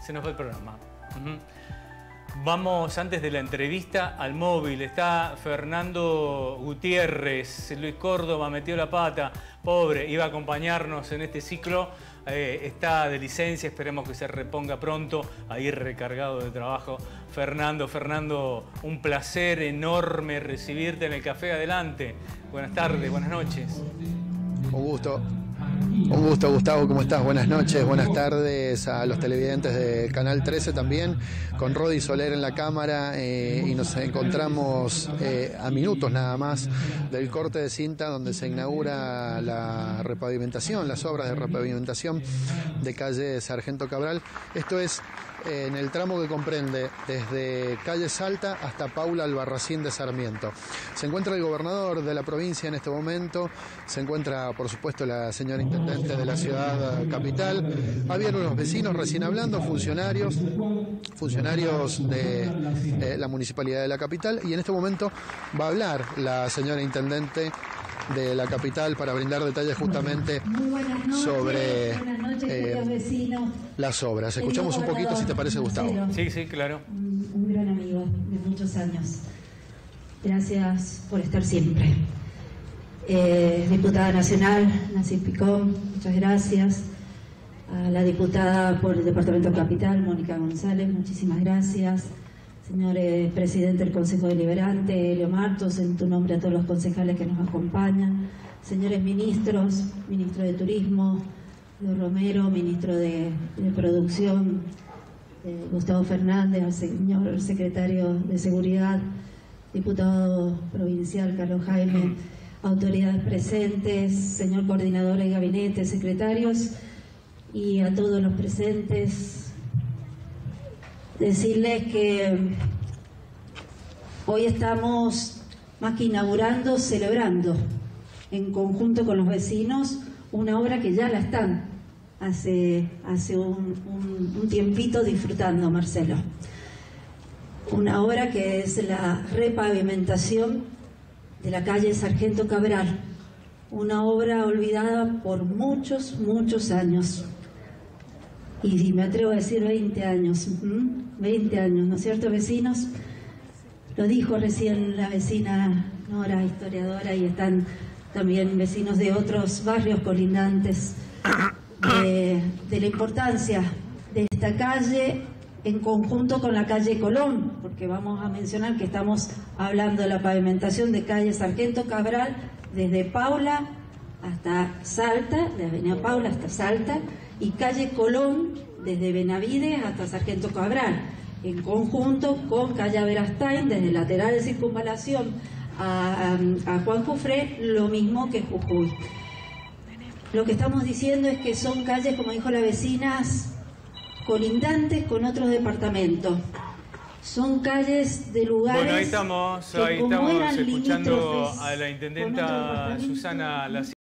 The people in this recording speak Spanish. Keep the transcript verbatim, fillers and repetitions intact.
Se nos fue el programa. Uh-huh. Vamos, antes de la entrevista, al móvil. Está Fernando Gutiérrez. Luis Córdoba metió la pata. Pobre, iba a acompañarnos en este ciclo. Eh, está de licencia, esperemos que se reponga pronto. Ahí recargado de trabajo. Fernando, Fernando, un placer enorme recibirte en el café. Adelante. Buenas tardes, buenas noches. Un gusto. Un gusto, Gustavo, ¿cómo estás? Buenas noches, buenas tardes a los televidentes de Canal trece también, con Rodi Soler en la cámara eh, y nos encontramos eh, a minutos nada más del corte de cinta donde se inaugura la repavimentación, las obras de repavimentación de calle Sargento Cabral. Esto es eh, en el tramo que comprende desde calle Salta hasta Paula Albarracín de Sarmiento. Se encuentra el gobernador de la provincia en este momento, se encuentra por supuesto la señora intendente de la ciudad capital. Habían unos vecinos recién hablando, funcionarios, funcionarios de eh, la municipalidad de la capital, y en este momento va a hablar la señora intendente de la capital para brindar detalles justamente noches, sobre eh, las obras. Escuchamos un poquito, si te parece, Gustavo. Sí, sí, claro. Un, un gran amigo de muchos años. Gracias por estar siempre. Eh, diputada nacional, Nancy Picón, muchas gracias. A la diputada por el Departamento Capital, Mónica González, muchísimas gracias. Señor eh, presidente del Consejo Deliberante, Elio Martos, en tu nombre a todos los concejales que nos acompañan. Señores ministros, ministro de Turismo, Leo Romero, ministro de, de Producción, eh, Gustavo Fernández, al señor secretario de Seguridad, diputado provincial Carlos Jaime, autoridades presentes, señor coordinador de gabinete, secretarios, y a todos los presentes, decirles que hoy estamos más que inaugurando, celebrando en conjunto con los vecinos una obra que ya la están hace, hace un, un, un tiempito disfrutando, Marcelo. Una obra que es la repavimentación de la calle Sargento Cabral, una obra olvidada por muchos, muchos años. Y me atrevo a decir veinte años, ¿Mm? veinte años, ¿no es cierto, vecinos? Lo dijo recién la vecina Nora, historiadora, y están también vecinos de otros barrios colindantes, de, de la importancia de esta calle en conjunto con la calle Colón, porque vamos a mencionar que estamos hablando de la pavimentación de calle Sargento Cabral desde Paula hasta Salta, de Avenida Paula hasta Salta, y calle Colón desde Benavides hasta Sargento Cabral, en conjunto con calle Aberastain desde el lateral de circunvalación a, a, a Juan Jufré, lo mismo que Jujuy. Lo que estamos diciendo es que son calles, como dijo la vecina, colindantes con otros departamentos. Son calles de lugares. Bueno, ahí estamos, ahí estamos escuchando a la intendenta Susana Lacier.